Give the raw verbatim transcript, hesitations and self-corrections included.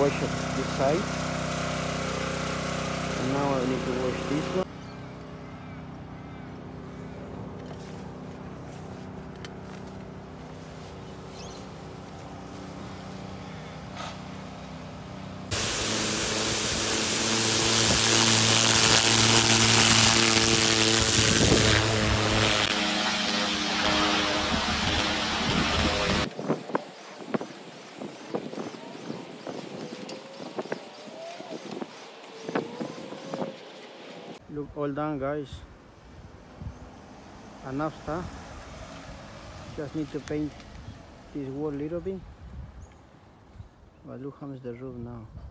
wash this side, and now I need to wash this one. Look, all done, guys. Enough stuff. Just need to paint this wall a little bit. But look how much the roof now.